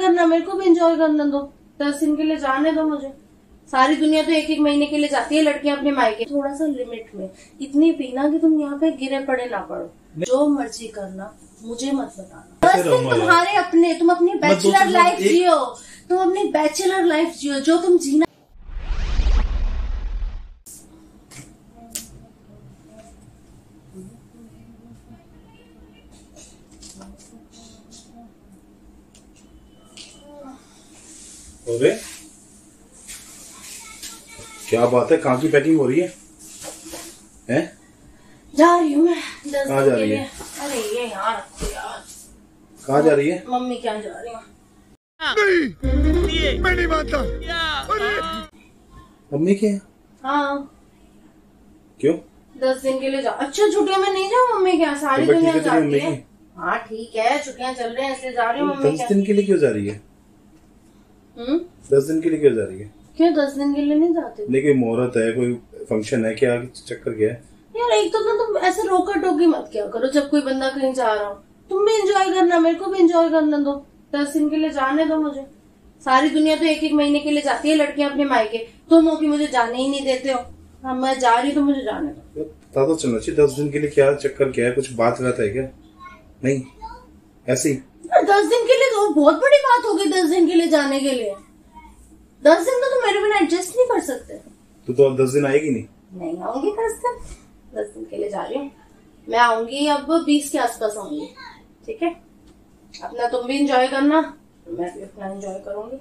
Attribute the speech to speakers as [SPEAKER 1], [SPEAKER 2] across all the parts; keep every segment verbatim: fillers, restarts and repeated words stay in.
[SPEAKER 1] करना, मेरे को भी एंजॉय करना दो। दस दिन के लिए जाने दो मुझे। सारी दुनिया तो एक एक महीने के लिए जाती है लड़कियां अपने मायके। थोड़ा सा लिमिट में, इतनी पीना कि तुम यहाँ पे गिरे पड़े ना पड़ो। जो मर्जी करना, मुझे मत बताना। दस दिन तुम्हारे अपने, तुम अपनी बैचलर लाइफ जियो, तुम अपनी बैचलर लाइफ जियो जो तुम जीना।
[SPEAKER 2] अरे क्या बात है, कहाँ की पैकिंग हो रही है? हैं?
[SPEAKER 1] जा रही हूँ मैं।
[SPEAKER 2] कहाँ जा रही है?
[SPEAKER 1] अरे ये यार यार
[SPEAKER 2] कहाँ जा रही है?
[SPEAKER 1] मम्मी क्या जा रही हूँ?
[SPEAKER 3] नहीं, मैं नहीं मानता।
[SPEAKER 2] मम्मी के?
[SPEAKER 1] हाँ।
[SPEAKER 2] क्यों?
[SPEAKER 1] दस दिन के लिए जा। अच्छा छुट्टियों में नहीं जाओ मम्मी क्या? सारी दुनिया जाती है। हाँ ठीक है, छुट्टियाँ चल रही हैं इसलिए जा रही हूँ मम्मी।
[SPEAKER 2] दस दिन के लिए क्यों जा रही है?
[SPEAKER 1] हम्म
[SPEAKER 2] दस दिन के लिए क्यों जा रही है?
[SPEAKER 1] क्यों दस दिन के लिए नहीं जाते?
[SPEAKER 2] नहीं कोई मुहूर्त है, कोई फंक्शन है क्या? चक्कर क्या है?
[SPEAKER 1] यार एक तो ना तुम ऐसे रोका टोकी मत क्या करो जब कोई बंदा कहीं जा रहा हो। तुम भी एंजॉय करना, मेरे को भी एंजॉय करना दो। दस दिन के लिए जाने दो मुझे। सारी दुनिया तो एक एक महीने के लिए जाती है लड़कियां अपने मायके। तुम हो कि मुझे जाने ही नहीं देते हो। हाँ मैं जा रही तो मुझे जाने दो।
[SPEAKER 2] पता तो चलना चाहिए दस दिन के लिए क्या चक्कर क्या है, कुछ बात बात है क्या? नहीं ऐसे ही
[SPEAKER 1] दस दिन के लिए तो बहुत बड़ी बात होगी। दस दिन के लिए जाने के लिए दस दिन तो तुम मेरे बिना एडजस्ट नहीं कर सकते।
[SPEAKER 2] तू तो अब दस दिन आएगी नहीं?
[SPEAKER 1] नहीं आऊंगी दस दिन। दस दिन के लिए जा रही हूँ मैं। आऊंगी अब बीस के आसपास आऊंगी। ठीक है, अपना तुम भी एंजॉय करना, मैं भी अपना एंजॉय करूंगी।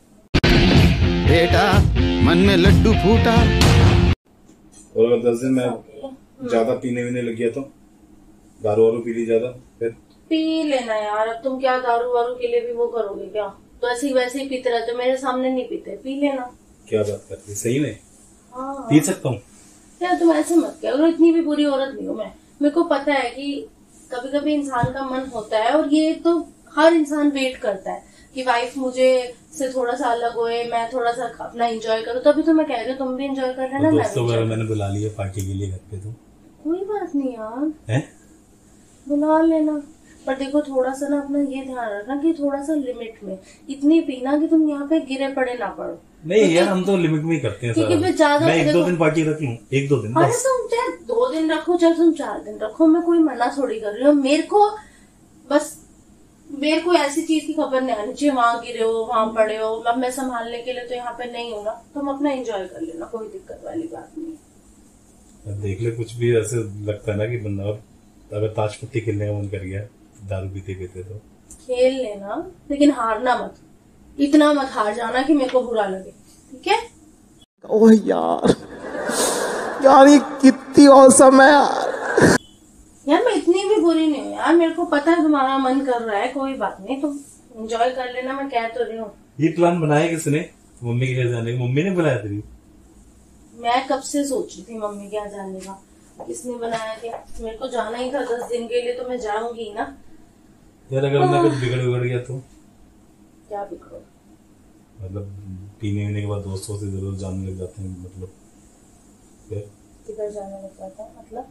[SPEAKER 3] बेटा मन में लड्डू फूटा।
[SPEAKER 2] और अगर दस दिन में ज्यादा पीने वीने लग गया तो दारू वारू पी ली ज्यादा फिर? पी
[SPEAKER 1] लेना यार, अब तुम क्या दारू वारू के लिए भी वो करोगे क्या? तो ऐसे ही वैसे ही पीते रहते, मेरे सामने नहीं पीते। पी लेना।
[SPEAKER 2] क्या बात करती, सही में?
[SPEAKER 1] हाँ
[SPEAKER 2] पी सकता हूँ
[SPEAKER 1] यार, तुम ऐसे मत करो। इतनी भी बुरी औरत नहीं हूँ मैं। मेरे को पता है कि कभी कभी इंसान का मन होता है, और ये तो हर इंसान वेट करता है कि वाइफ मुझे से थोड़ा सा अलग होए, मैं थोड़ा सा अपना एंजॉय करूँ। तभी तो मैं कह रही हूँ तुम भी एंजॉय कर लेना।
[SPEAKER 2] दोस्तों वगैरह मैंने बुला लिया पार्टी के लिए घर पे। तो
[SPEAKER 1] कोई बात नहीं यार,
[SPEAKER 2] है?
[SPEAKER 1] बुला लेना। पर देखो थोड़ा सा ना अपना ये ध्यान रखना कि थोड़ा सा लिमिट में, इतनी पीना कि तुम यहाँ पे गिरे पड़े ना पड़ो।
[SPEAKER 2] नहीं यार हम तो लिमिट में ही करते हैं।
[SPEAKER 1] क्योंकि फिर ज्यादा
[SPEAKER 2] मैं एक दो दिन पार्टी रख लूँ, एक दो दिन।
[SPEAKER 1] अरे तुम चाहे दो दिन रखो चाहे तुम चार दिन रखो, मैं कोई मना थोड़ी कर रही हूँ। मेरे को बस मेरे को ऐसी चीज की खबर नहीं आनी चाहिए वहां गिरे हो वहां पड़े हो। अब मैं संभालने के लिए तो यहाँ पे नहीं हूँ ना, तुम अपना एंजॉय कर लेना, कोई दिक्कत वाली बात नहीं।
[SPEAKER 2] देख ले कुछ भी ऐसे लगता है ना कि बंदा अगर ताश पत्ती खेलने का मन कर गया दारू पीते पीते तो
[SPEAKER 1] खेल लेना, लेकिन हारना मत। इतना मत हार जाना कि मेरे को बुरा लगे। ठीक है?
[SPEAKER 3] ओह यार यार ये कितनी औसम है यार।
[SPEAKER 1] यार मैं इतनी भी बुरी नहीं हूँ यार, मेरे को पता है तुम्हारा मन कर रहा है। कोई बात नहीं, तुम एंजॉय कर लेना, मैं कह तो रही हूँ।
[SPEAKER 2] ये प्लान बनाया किसने? मम्मी के घर जाने का? मम्मी ने बुलाया तेरी?
[SPEAKER 1] मैं कब से सोच रही थी मम्मी के यहाँ जाने का। किसने बनाया क्या? मेरे को जाना ही था दस दिन के लिए, तो मैं जाऊंगी ना
[SPEAKER 2] यार। अगर मैं कुछ बिगड़ बिगड़ गया तो?
[SPEAKER 1] क्या बिगड़ो?
[SPEAKER 2] मतलब पीने वीने के बाद दोस्तों से जरूर जाने लग जाते हैं, मतलब
[SPEAKER 1] किधर जाने लग जाता है मतलब?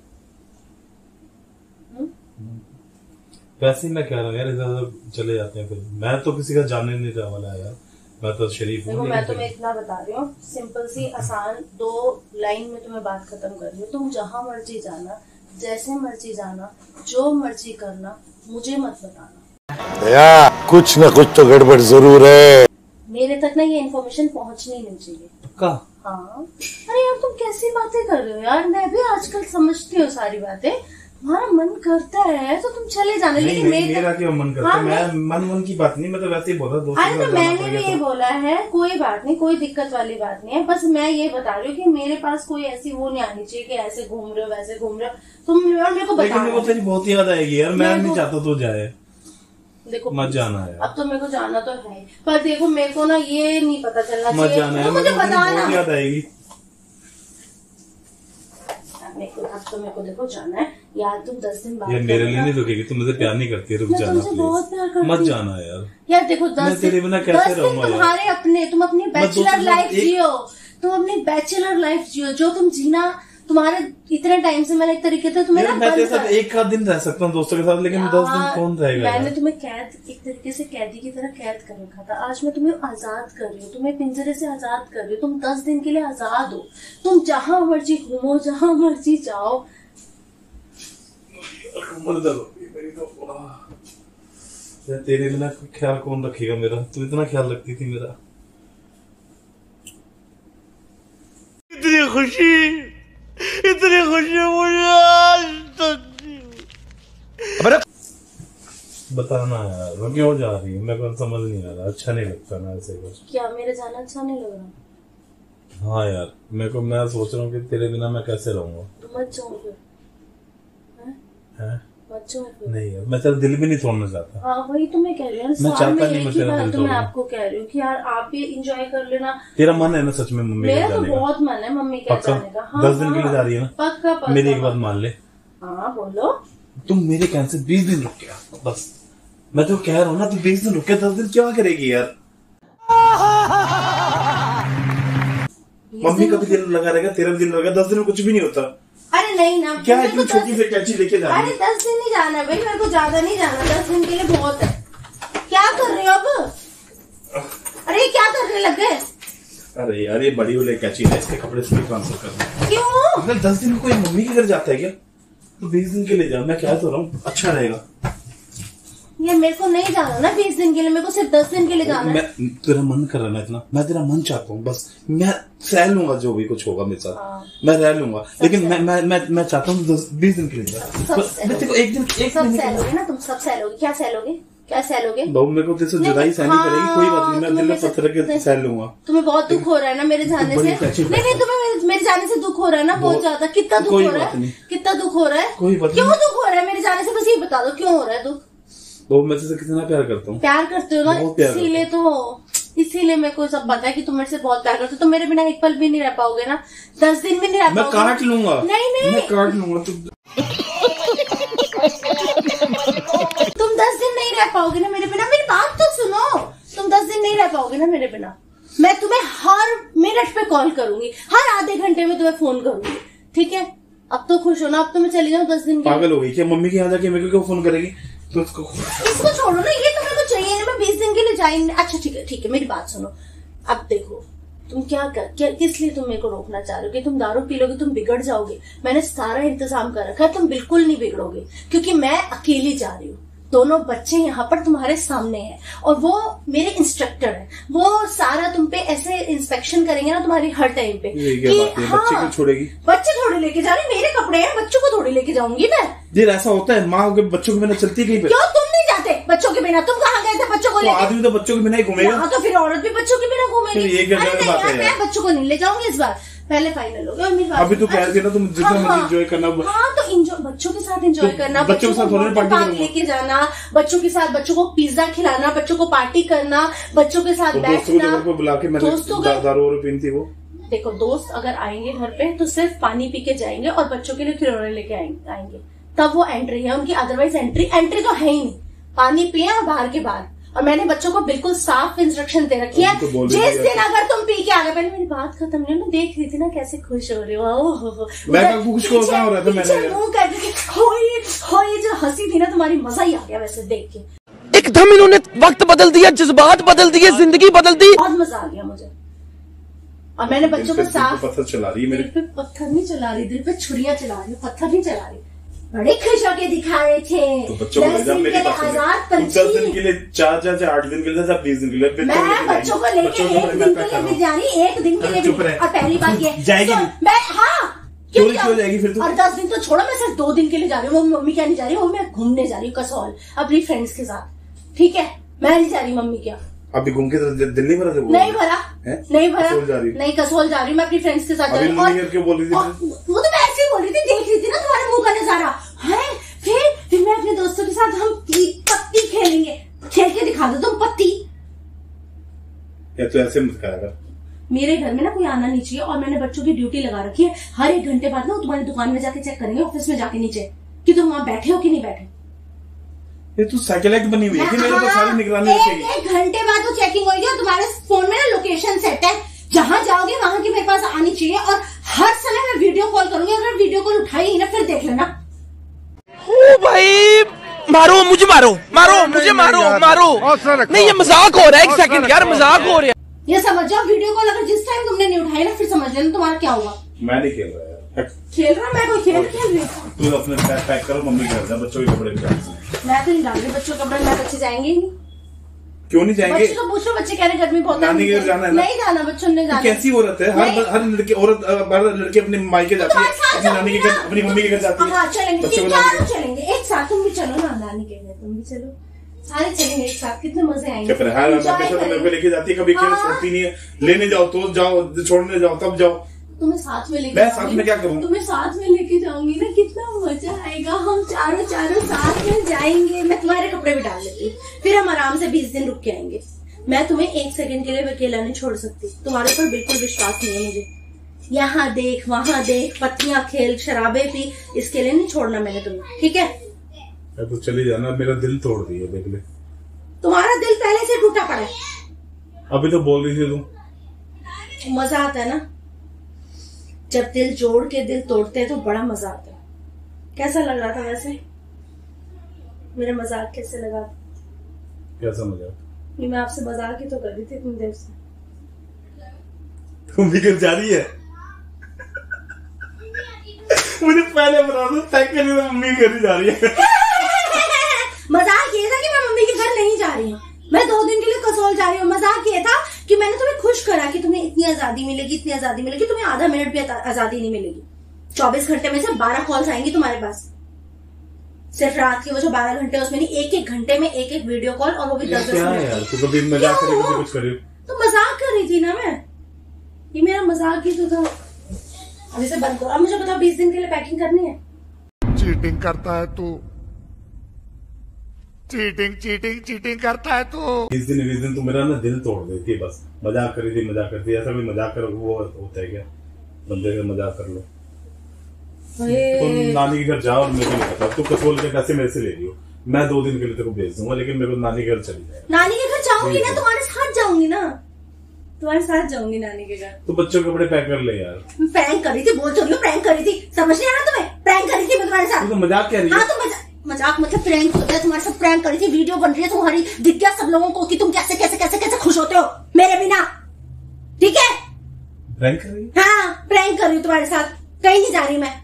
[SPEAKER 2] वैसे ही मैं कह रहा हूँ यार, इधर चले जाते हैं। फिर मैं तो किसी का जाने नहीं रहा वाला यार, मैं तो शरीफ हूँ।
[SPEAKER 1] मैं तुम्हें इतना बता रही हूँ, सिंपल सी आसान दो लाइन में तुम्हें बात खत्म कर रही हूँ। तुम जहाँ मर्जी जाना, जैसे मर्जी जाना, जो मर्जी करना, मुझे मत बताना।
[SPEAKER 4] या कुछ न कुछ तो गड़बड़ जरूर है।
[SPEAKER 1] मेरे तक ना ये इन्फॉर्मेशन पहुँचनी नहीं चाहिए।
[SPEAKER 2] पक्का?
[SPEAKER 1] हाँ। अरे यार तुम कैसी बातें कर रहे हो यार, मैं भी आजकल समझती हूँ सारी बातें। तुम्हारा मन करता है तो तुम चले जाने, लेकिन
[SPEAKER 2] मेरा क्यों मन करता है? मैं मन मन की बात नहीं, मैं तो वैसे ही बोला दोस्तों।
[SPEAKER 1] अरे तो मैंने भी ये बोला है, कोई बात नहीं, कोई दिक्कत वाली बात नहीं है। बस मैं ये बता रही हूँ कि मेरे पास कोई ऐसी वो नहीं आनी चाहिए कि ऐसे घूम रहे हो वैसे घूम रहे हो तुम। मेरे को बता,
[SPEAKER 2] वो तेरी बहुत याद आएगी यार। मैं नहीं चाहता तो जाए।
[SPEAKER 1] देखो
[SPEAKER 2] मत जाना है।
[SPEAKER 1] अब तो मेरे को जाना तो है, पर देखो मेरे को ना ये नहीं पता चलना चाहिए।
[SPEAKER 2] मत जाना है, मुझे बताना। याद आएगी
[SPEAKER 1] मेरे को। अब तो मेरे को देखो जाना है यार, तुम दस दिन बाद।
[SPEAKER 2] यार मेरे लिए नहीं रुकेगी, तुम मुझे प्यार नहीं करती, रुक जाना प्लीज।
[SPEAKER 1] बहुत प्यार करती।
[SPEAKER 2] मत जाना यार।
[SPEAKER 1] यार देखो दस
[SPEAKER 2] तेरे बिना कैसे रहूंगा यार?
[SPEAKER 1] तुम्हारे अपने, तुम अपनी बैचलर लाइफ जियो, तुम अपनी बैचलर लाइफ जियो जो तुम जीना तुम्हारे इतने टाइम से मैंने एक तरीके से तुम्हें ना
[SPEAKER 2] मैं तेरे
[SPEAKER 1] बंद
[SPEAKER 2] साथ
[SPEAKER 1] कर-
[SPEAKER 2] एक आध दिन रह सकता हूँ दोस्तों के साथ, लेकिन दस दिन कौन रहेगा?
[SPEAKER 1] मैंने तुम्हें कैद एक तरीके से कैदी की तरह कैद कर रखा था। आज मैं तुम्हें आजाद कर रही हूँ, तुम्हें पिंजरे से आजाद कर रही हूँ। तुम दस दिन के लिए आजाद हो, तुम जहां मर्जी घूमो, जहां मर्जी जाओ।
[SPEAKER 2] तेरे बिना ख्याल कौन रखेगा मेरा? तू इतना ख्याल रखती थी मेरा।
[SPEAKER 4] इतनी खुशी, इतनी खुशी मुझे आज तक।
[SPEAKER 2] बताना यार वो क्यों जा रही है? मेरे को समझ नहीं आ रहा, अच्छा नहीं लगता ना ऐसे कुछ।
[SPEAKER 1] क्या मेरे जाना अच्छा नहीं लग रहा?
[SPEAKER 2] हाँ यार मेरे को, मैं सोच रहा हूँ कि तेरे बिना मैं कैसे रहूंगा।
[SPEAKER 1] तो मत जाओ फिर,
[SPEAKER 2] हैं?
[SPEAKER 1] मत जाओ फिर।
[SPEAKER 2] नहीं यार मैं तेरा दिल भी नहीं तोड़ना चाहता।
[SPEAKER 1] हाँ वही तो मैं कह रही हूँ,
[SPEAKER 2] मैं
[SPEAKER 1] साल
[SPEAKER 2] चाहता
[SPEAKER 1] में
[SPEAKER 2] नहीं
[SPEAKER 1] एक
[SPEAKER 2] मैं
[SPEAKER 1] ही
[SPEAKER 2] तेरा
[SPEAKER 1] बार
[SPEAKER 2] दिल
[SPEAKER 1] तो मैं
[SPEAKER 2] तोड़ूं।
[SPEAKER 1] आपको कह रही हूँ कि यार आप भी इंजॉय कर लेना।
[SPEAKER 2] तेरा मन है ना सच में मम्मी के
[SPEAKER 1] मेरा तो
[SPEAKER 2] जाने का?
[SPEAKER 1] बहुत मन है मम्मी के
[SPEAKER 2] पक्का?
[SPEAKER 1] जाने का। हाँ,
[SPEAKER 2] दस दिन के लिए जा रही है ना?
[SPEAKER 1] पक्का पक्का।
[SPEAKER 2] मेरी एक बात मान ले।
[SPEAKER 1] हाँ बोलो।
[SPEAKER 2] तुम मेरे कहने से बीस दिन रुक गया बस। मैं तो कह रहा हूँ ना, तू बीस दिन रुक गया, दस दिन क्या करेगी यार? मम्मी का भी दिल लगा रहेगा, तेरा भी दिल लगा, दस दिन में कुछ भी नहीं होता।
[SPEAKER 1] अरे नहीं ना,
[SPEAKER 2] क्या
[SPEAKER 1] मेरे
[SPEAKER 2] इतनी
[SPEAKER 1] को
[SPEAKER 2] छोटी
[SPEAKER 1] दस-
[SPEAKER 2] से कैची लेके जा रही
[SPEAKER 1] अरे
[SPEAKER 2] है?
[SPEAKER 1] दस दिन नहीं जाना भाई, मेरे को ज्यादा नहीं जाना, दस दिन के लिए बहुत है। क्या कर रहे हो अब? अरे क्या करने लग गए?
[SPEAKER 2] अरे यार ये बड़ी वाली कैची है, इसके कपड़े से ट्रांसफर करना।
[SPEAKER 1] क्यों?
[SPEAKER 2] अगर दस दिन कोई मम्मी के घर जाता है क्या? तो बीस दिन के लिए जा, मैं क्या तो रहा हूँ, अच्छा रहेगा।
[SPEAKER 1] ये मेरे को नहीं जाना ना बीस दिन के लिए, मेरे को सिर्फ दस दिन के लिए जाना है।
[SPEAKER 2] मैं तेरा मन कर रहा है ना इतना, मैं तेरा मन चाहता हूँ, बस मैं सह लूंगा जो भी कुछ होगा मेरे साथ।
[SPEAKER 1] हाँ।
[SPEAKER 2] मैं रह लूंगा, लेकिन मैं मैं मैं मैं चाहता हूँ दस बीस दिन के लिए जा।
[SPEAKER 1] सब
[SPEAKER 2] बस
[SPEAKER 1] सह
[SPEAKER 2] मैं तेरे को एक दिन एक
[SPEAKER 1] सब
[SPEAKER 2] महीने के लिए-
[SPEAKER 1] सहलोगे ना तुम, सब सहलोगे। क्या सहलोगे? क्या सहलोगे?
[SPEAKER 2] बहू मेरे को तेरे से जुदाई सहनी
[SPEAKER 1] हाँ,
[SPEAKER 2] पड़ेगी, कोई बात नहीं, मैं
[SPEAKER 1] तुम्हें
[SPEAKER 2] दिल में
[SPEAKER 1] कैसे-
[SPEAKER 2] पत्थर के सह लूंगा।
[SPEAKER 1] तुम्हें बहुत दुख हो रहा है ना मेरे जाने
[SPEAKER 2] बड़ी
[SPEAKER 1] से?
[SPEAKER 2] कैची
[SPEAKER 1] नहीं नहीं, तुम्हें मेरे, मेरे जाने से दुख हो रहा है ना बहुत
[SPEAKER 2] बहुत-
[SPEAKER 1] ज्यादा। कितना दुख
[SPEAKER 2] कोई
[SPEAKER 1] हो रहा
[SPEAKER 2] बात
[SPEAKER 1] है?
[SPEAKER 2] नहीं।
[SPEAKER 1] कितना दुख हो रहा है?
[SPEAKER 2] कोई बात
[SPEAKER 1] क्यों
[SPEAKER 2] नहीं।
[SPEAKER 1] दुख हो रहा है मेरे जाने से? बस ये बता दो क्यों हो रहा है दुख?
[SPEAKER 2] बहू मैं तुझसे कितना प्यार करता हूँ।
[SPEAKER 1] प्यार करते हो ना,
[SPEAKER 2] बहुत प्यार
[SPEAKER 1] इसीलिए तो इसीलिए मेरे को सब पता है कि तुम मेरे से बहुत प्यार करते हो। तुम मेरे बिना एक पल भी नहीं रह पाओगे ना, दस दिन भी नहीं रह
[SPEAKER 2] मैं
[SPEAKER 1] पाओगे।
[SPEAKER 2] काट लूंगा।
[SPEAKER 1] नहीं नहीं,
[SPEAKER 2] मैं काट लूंगा। तू
[SPEAKER 1] तुम दस दिन नहीं रह पाओगे ना मेरे बिना। मेरी बात तो सुनो, तुम दस दिन नहीं रह पाओगे ना मेरे बिना। मैं तुम्हें हर मिनट पे कॉल करूंगी, हर आधे घंटे में तुम्हें फोन करूंगी, ठीक है? अब तो खुश हो ना? अब तो मैं चली जाऊँ दस दिन के लिए।
[SPEAKER 2] पागल हो गई क्या? मम्मी के यहाँ जाके मेरे को क्यों फोन करेगी? तो उसको
[SPEAKER 1] इसको छोड़ो ना, ये तो मेरे को चाहिए नहीं। मैं बीस दिन के लिए जाएंगे। अच्छा ठीक है ठीक है, मेरी बात सुनो। अब देखो तुम क्या कर क्या किस लिए तुम मेरे को रोकना चाह रहे हो कि तुम दारू पी लोगे, तुम बिगड़ जाओगे। मैंने सारा इंतजाम कर रखा है, तुम बिल्कुल नहीं बिगड़ोगे, क्योंकि मैं अकेली जा रही हूँ। दोनों बच्चे यहाँ पर तुम्हारे सामने हैं और वो मेरे इंस्ट्रक्टर हैं। वो सारा तुम पे ऐसे इंस्पेक्शन करेंगे ना तुम्हारी हर टाइम पे
[SPEAKER 2] ये क्या बात है? बच्चे क्यों छोड़ेगी?
[SPEAKER 1] बच्चे थोड़े लेके जा रही, मेरे कपड़े हैं, बच्चों को थोड़ी लेके जाऊंगी मैं।
[SPEAKER 2] ये ऐसा होता है? माँ के बच्चों के बिना चलती कहीं पे?
[SPEAKER 1] क्यों तुम नहीं जाते बच्चों के बिना? तुम कहाँ गए थे बच्चों को
[SPEAKER 2] तो
[SPEAKER 1] लेके?
[SPEAKER 2] आदमी तो बच्चों के बिना ही घूमेगा।
[SPEAKER 1] हाँ तो फिर औरत भी बच्चों के बिना घूमेगी।
[SPEAKER 2] फिर ये क्या
[SPEAKER 1] अरे
[SPEAKER 2] गलत
[SPEAKER 1] नहीं
[SPEAKER 2] बात है
[SPEAKER 1] यार,
[SPEAKER 2] यार?
[SPEAKER 1] मैं बच्चों को नहीं ले जाऊंगी इस बार, पहले फाइनल हो गया। और मेरी बात
[SPEAKER 2] अभी तो कह रही थी ना तुम जितना
[SPEAKER 1] हाँ,
[SPEAKER 2] मर्जी
[SPEAKER 1] हाँ।
[SPEAKER 2] enjoy करना।
[SPEAKER 1] हाँ तो इंजॉय, बच्चों के साथ एंजॉय
[SPEAKER 2] तो
[SPEAKER 1] करना,
[SPEAKER 2] बच्चों के साथ
[SPEAKER 1] को
[SPEAKER 2] थोड़ी
[SPEAKER 1] water
[SPEAKER 2] पार्टी
[SPEAKER 1] park
[SPEAKER 2] करूंगा।
[SPEAKER 1] लेके जाना, बच्चों के साथ बच्चों को पिज्जा खिलाना, बच्चों को पार्टी करना, बच्चों के साथ
[SPEAKER 2] तो दोस्तों को तो
[SPEAKER 1] बैठना।
[SPEAKER 2] मेरे को बुला के मैंने
[SPEAKER 1] दोस्तों
[SPEAKER 2] दा-
[SPEAKER 1] को
[SPEAKER 2] दारू वारू पीनी थी वो।
[SPEAKER 1] देखो दोस्त अगर आएंगे घर पे तो सिर्फ पानी पी के जाएंगे और बच्चों के लिए खिलौने लेके आएंगे आएंगे तब वो एंट्री है उनकी, अदरवाइज एंट्री एंट्री तो है ही नहीं। पानी पिए और बाहर के बाहर। और मैंने बच्चों को बिल्कुल साफ इंस्ट्रक्शन दे रखी है,
[SPEAKER 2] तो बोल
[SPEAKER 1] जिस
[SPEAKER 2] रही है।
[SPEAKER 1] दिन अगर तुम पी के आ गए। पहले मेरी बात खत्म नहीं, मैं देख रही थी ना कैसे खुश हो रही हो। ओह, ओह, ओह।
[SPEAKER 2] मैं
[SPEAKER 1] उधर
[SPEAKER 2] तो खुश हो रहा था, मैंने
[SPEAKER 1] पीछे मुंह कर दी, हो ये हो ये जो हंसी थी ना तुम्हारी, मजा ही आ गया वैसे देख के।
[SPEAKER 3] एकदम इन्होंने वक्त बदल दिया, जज्बात बदल दिए, जिंदगी बदल दी।
[SPEAKER 1] बहुत मजा आ गया मुझे। और मैंने बच्चों को
[SPEAKER 2] दिल पे- दिल
[SPEAKER 1] साफ,
[SPEAKER 2] पे पत्थर चला रही है मेरे।
[SPEAKER 1] दिल पे पत्थर नहीं चला रही, दिल पे छुरियां चला रही, पत्थर नहीं चला रही। बड़े खुश होके दिखा रहे थे।
[SPEAKER 2] तो बच्चों को
[SPEAKER 1] दस
[SPEAKER 2] ले जा
[SPEAKER 1] दिन
[SPEAKER 2] मेरी
[SPEAKER 1] के लिए
[SPEAKER 2] बात सुन।
[SPEAKER 1] आजाद
[SPEAKER 2] तुम दस दिन
[SPEAKER 1] पंछी।
[SPEAKER 2] के लिए चार चार चार आठ दिन के लिए, बीस दिन के लिए फिर
[SPEAKER 1] मैं
[SPEAKER 2] तुम लेके
[SPEAKER 1] बच्चों को
[SPEAKER 2] जाएंगे।
[SPEAKER 1] लेके
[SPEAKER 2] बच्चों को
[SPEAKER 1] एक
[SPEAKER 2] मैं
[SPEAKER 1] दिन के
[SPEAKER 2] पैक
[SPEAKER 1] लिए
[SPEAKER 2] कर
[SPEAKER 1] भी
[SPEAKER 2] रहा
[SPEAKER 1] जा रही, एक दिन के
[SPEAKER 2] अरे
[SPEAKER 1] लिए
[SPEAKER 2] चुप
[SPEAKER 1] भी।
[SPEAKER 2] रहे।
[SPEAKER 1] और पहली बात ये
[SPEAKER 2] जाएगी
[SPEAKER 1] तो
[SPEAKER 2] नहीं।
[SPEAKER 1] मैं हाँ
[SPEAKER 2] क्यों
[SPEAKER 1] क्यों
[SPEAKER 2] नहीं- क्यों जाएगी फिर तू?
[SPEAKER 1] और दस दिन तो छोड़ो, मैं सिर्फ दो दिन के लिए जा रही हूँ। मम्मी क्या नहीं जा रही, वो मैं घूमने जा रही हूँ कसौल अपनी फ्रेंड्स के साथ, ठीक है? मैं नहीं जा रही मम्मी क्या।
[SPEAKER 2] अभी घूम के तो दिल दिल नहीं भरा था?
[SPEAKER 1] नहीं भरा,
[SPEAKER 2] हैं?
[SPEAKER 1] नहीं भरा,
[SPEAKER 2] कसौल जा रही?
[SPEAKER 1] नहीं कसौल जा रही हूँ मैं अपनी फ्रेंड्स के साथ जा
[SPEAKER 2] अभी
[SPEAKER 1] रही हूँ।
[SPEAKER 2] मम्मी क्यों बोल रही थी?
[SPEAKER 1] और- वो तो मैं ऐसे ही बोल रही थी, देख रही थी ना तुम्हारे मुंह का नजारा है। फिर फिर मैं अपने दोस्तों के साथ हम ती- पत्ती खेलेंगे, खेल के दिखा दो तुम पत्ती।
[SPEAKER 2] या तो ऐसे मत करा कर।
[SPEAKER 1] मेरे घर में ना कोई आना नहीं चाहिए और मैंने बच्चों की ड्यूटी लगा रखी है। हर एक घंटे बाद ना वो तुम्हारी दुकान में जाके चेक करेंगे, ऑफिस में जाके नीचे, कि तुम वहां बैठे हो कि नहीं बैठे।
[SPEAKER 2] ये तू साइकिलाइट बनी हुई है कि मेरे को
[SPEAKER 1] हाँ,
[SPEAKER 2] सारी निगरानी
[SPEAKER 1] एक
[SPEAKER 2] रखेगी?
[SPEAKER 1] एक घंटे बाद वो चेकिंग होगी और तुम्हारे फोन में ना लोकेशन सेट है, जहां जाओगे वहां की मेरे पास आनी चाहिए और हर समय मैं वीडियो कॉल करूंगी, अगर वीडियो कॉल उठाई ना फिर देख लेना।
[SPEAKER 3] ओ भाई मारो मुझे, मारो मारो मुझे, मारो मारो। नहीं ये मजाक हो रहा है, एक सेकंड यार, मजाक हो रहा है।
[SPEAKER 1] ये समझ जाओ, वीडियो कॉल अगर जिस टाइम तुमने नहीं उठाई ना फिर समझ लेना तुम्हारा क्या हुआ।
[SPEAKER 2] मैं नहीं खेल रहा यार।
[SPEAKER 1] खेल रहा मैं कोई खेल खेल रही।
[SPEAKER 2] तू अपने पैक पैक करो, मम्मी के घर जा, बच्चों के कपड़े निकाल।
[SPEAKER 1] मैं तो नहीं डाल रही बच्चों के कपड़े, मैं बच्चे जाएंगे ही नहीं।
[SPEAKER 2] क्यों नहीं जाएंगे?
[SPEAKER 1] बच्चों को पूछो, बच्चे कह रहे गर्मी बहुत है,
[SPEAKER 2] नानी के घर जाना है ना?
[SPEAKER 1] नहीं जाना, बच्चों ने जाना।
[SPEAKER 2] कैसी औरत है? हर हर लड़की औरत हर लड़की अपने मायके जाती है, अपनी नानी के घर, अपनी मम्मी के घर जाती है।
[SPEAKER 1] हाँ चलेंगे,
[SPEAKER 2] बच्चों को
[SPEAKER 1] चारों चलेंगे एक साथ। तुम भी चलो ना नानी के घर, तुम भी चलो, सारे चलेंगे एक साथ, कितने मजे आएंगे।
[SPEAKER 2] मेरे को लेके जाती है, कभी खेल सकती नहीं है। लेने जाओ तो जाओ, छोड़ने जाओ तब जाओ।
[SPEAKER 1] तुम्हें साथ में लेके,
[SPEAKER 2] मैं साथ में क्या करूँ?
[SPEAKER 1] तुम्हें साथ में लेके जाऊंगी ना, कितना मजा आएगा। हम चारों चारों साथ में जाएंगे, मैं तुम्हारे कपड़े भी डाल लेती हूँ, फिर हम आराम से बीस दिन रुक के आएंगे। मैं तुम्हें एक सेकंड के लिए अकेला नहीं छोड़ सकती, तुम्हारे ऊपर बिल्कुल विश्वास नहीं है मुझे। यहाँ देख वहाँ देख, पत्तियां खेल, शराबे पी, इसके लिए नहीं छोड़ना मैंने तुम्हें, ठीक है?
[SPEAKER 2] तो चली जाना, मेरा दिल तोड़ दिया, देख ले।
[SPEAKER 1] तुम्हारा दिल पहले से टूटा पड़ा है।
[SPEAKER 2] अभी तो बोल रही थी तुम।
[SPEAKER 1] मजा आता है ना जब दिल जोड़ के दिल तोड़ते हैं, तो बड़ा मजा आता है। कैसा लग रहा था वैसे मेरा मजाक? कैसे लगा?
[SPEAKER 2] कैसा मजाक?
[SPEAKER 1] मैं आपसे मजाक ही तो कर रही थी इतनी देर से।
[SPEAKER 2] तुम भी घर जा रही है? मुझे पहले बता दो, सेकंड में मम्मी घर जा रही है।
[SPEAKER 1] मजाक ये था कि मैं मम्मी के घर नहीं जा रही हूँ, मैं दो दिन के लिए कसौल जा रही हूँ। मजाक ये था कि मैंने तुम्हें खुश करा कि तुम्हें इतनी आजादी मिलेगी, इतनी आजादी मिलेगी, तुम्हें आधा मिनट भी आजादी नहीं मिलेगी। चौबीस घंटे में से बारह कॉल्स आएंगी तुम्हारे पास, सिर्फ रात की वो जो बारह घंटे उसमें नहीं, एक एक घंटे में एक एक वीडियो कॉल, और वो भी दस दस मिनट।
[SPEAKER 2] तू कभी मजाक कर रही, कुछ कर रही?
[SPEAKER 1] तो मजाक कर रही थी ना मैं, ये मेरा मजाक ही तो था। अभी से बंद करो। अब मुझे बताओ, बीस दिन के लिए पैकिंग करनी है?
[SPEAKER 4] चीटिंग करता है तू, चीटिंग चीटिंग चीटिंग करता है तू।
[SPEAKER 2] बीस दिन बीस दिन तू मेरा ना दिल तोड़ देती है। बस मजाक कर रही थी, मजाक करती है। ऐसा भी मजाक कर वो होता है क्या? बंदे से मजाक कर लो। तुम नानी के घर जाओ और मेरे को नहीं पता, तू कसोल के पैसे मेरे से ले रही हो। मैं दो दिन के लिए तेरे को भेज दूंगा, लेकिन मेरे को नानी के घर चली जाए।
[SPEAKER 1] नानी के घर जाऊंगी ना, तुम्हारे साथ जाऊंगी ना, तुम्हारे साथ जाऊंगी नानी के घर।
[SPEAKER 2] तो बच्चों के कपड़े पैक कर ले यार।
[SPEAKER 1] प्रैंक कर रही थी, बोल तो रही हूँ प्रैंक कर रही थी, समझ नहीं आ रहा तुम्हें? प्रैंक कर रही थी मैं तुम्हारे साथ।
[SPEAKER 2] तो मजाक कह रही है?
[SPEAKER 1] हाँ तो मजाक, मजाक मतलब प्रैंक होता है। तुम्हारे साथ प्रैंक कर रही थी, वीडियो बन रही है तुम्हारी, दिख गया सब लोगों को कि तुम कैसे कैसे कैसे कैसे खुश होते हो मेरे बिना, ठीक है?
[SPEAKER 2] प्रैंक कर रही है?
[SPEAKER 1] हाँ प्रैंक कर रही हूँ तुम्हारे साथ, कहीं नहीं जा रही मैं,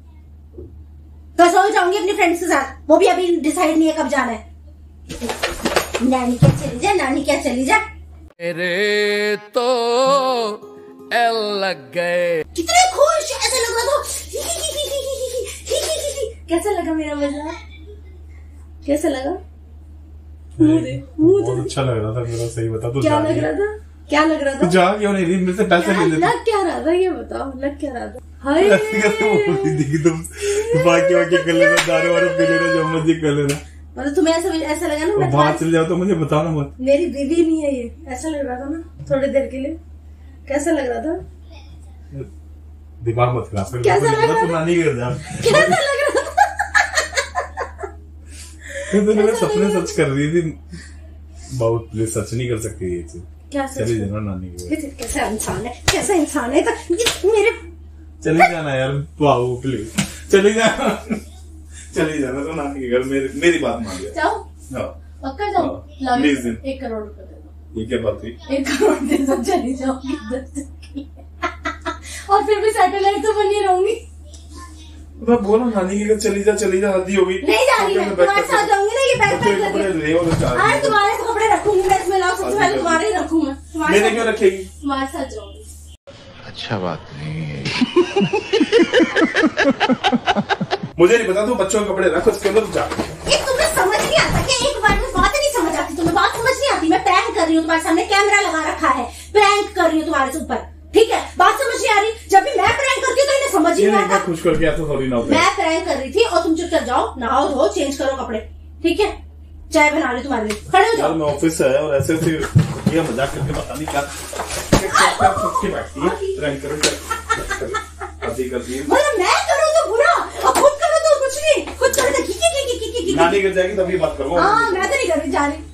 [SPEAKER 1] कसौल जाऊंगी अपनी फ्रेंड्स के साथ, वो भी अभी डिसाइड नहीं है कब जाना है। नानी क्या चली जा, नानी क्या चली जा।
[SPEAKER 3] मेरे तो एल लग गए।
[SPEAKER 1] कितने खुश, ऐसा लग रहा था। कैसा लगा मेरा मजाक? कैसा लगा? मुंह दे, मुंह दे।
[SPEAKER 2] बहुत अच्छा लग रहा था मेरा, सही बता। तू
[SPEAKER 1] क्या लग रहा था? क्या लग रहा था?
[SPEAKER 2] जा क्यों नहीं रही? मेरे से पैसे ले लेते।
[SPEAKER 1] लग क्या रहा था ये बताओ, लग क्या रहा था? हाय
[SPEAKER 2] तुम बाकी बाकी कर लेना, दारू वारू पी लेना, जो मर्जी कर लेना।
[SPEAKER 1] मतलब तुम्हें ऐसा ऐसा लगा ना?
[SPEAKER 2] बाहर चले जाओ तो मुझे बताना मत।
[SPEAKER 1] मेरी बीवी नहीं है ये, ऐसा लग रहा था ना थोड़ी देर के लिए। कैसा लग रहा था?
[SPEAKER 2] दिमाग मत खराब कर।
[SPEAKER 1] कैसा लग रहा था?
[SPEAKER 2] नानी घर जा।
[SPEAKER 1] कैसा लग रहा था?
[SPEAKER 2] तो सपने सच कर रही थी। बहुत प्लीज, सच नहीं कर सकती ये चीज।
[SPEAKER 1] क्या
[SPEAKER 2] चली जाना नानी के घर।
[SPEAKER 1] कैसा इंसान है, कैसा इंसान है मेरे।
[SPEAKER 2] चली जाना यार, वाओ प्लीज चली जाना, चली जाना तो नानी के घर। मेरी मेरी बात मान लिया।
[SPEAKER 1] जाओ पक्का जाओ।
[SPEAKER 2] बीस दिन
[SPEAKER 1] एक करोड़ रुपए दे दो।
[SPEAKER 2] ये क्या बात हुई? एक
[SPEAKER 1] करोड़ दे दो, चली जाऊंगी और फिर भी सैटेलाइट तो बनी रहूंगी।
[SPEAKER 2] मैं बोला नानी के घर चली जा, चली जा, हल्दी होगी।
[SPEAKER 1] नहीं जा रही मैं, तुम्हारे साथ जाऊंगी ना। ये बैग पैक करके आज तुम्हारे तो कपड़े रखूंगी मैं इसमें, लाओ सबसे पहले तुम्हारे ही रखूंगा।
[SPEAKER 2] मेरे क्यों रखेगी?
[SPEAKER 1] तुम्हारे साथ जाऊंगी।
[SPEAKER 4] अच्छा बात नहीं है।
[SPEAKER 2] मुझे नहीं पता, तू बच्चों के कपड़े रख, उसके अंदर जा।
[SPEAKER 1] ये तुम्हें समझ नहीं आता कि एक बार में बात नहीं समझ आती तुम्हें? बात समझ नहीं आती? मैं प्रैंक कर रही हूँ तुम्हारे सामने, कैमरा लगा रखा है, प्रैंक कर रही हूँ तुम्हारे ऊपर, ठीक है? बात समझ नहीं आ रही। जब भी मैं प्रैंक करती हूँ तो इन्हें समझ ही नहीं आता।
[SPEAKER 2] खुश करके ऐसा थोड़ी ना होता है।
[SPEAKER 1] मैं प्रैंक कर रही थी और तुम चुपचाप जाओ, नहाओ धो, चेंज करो कपड़े, ठीक है? चाय बना रही तुम्हारे लिए, खड़े हो जाओ।
[SPEAKER 2] मैं ऑफिस से आया और ऐसे ऐसे ये मजाक करके पता नहीं क्या बैठती है। प्रैंक करो करती है।
[SPEAKER 1] मतलब मैं करूँ तो बुरा और खुद करो तो कुछ नहीं, खुद करो तो की की की की की।
[SPEAKER 2] नानी घर जाएगी तभी बात करूँ।
[SPEAKER 1] हाँ मैं तो नहीं कर रही, जा रही।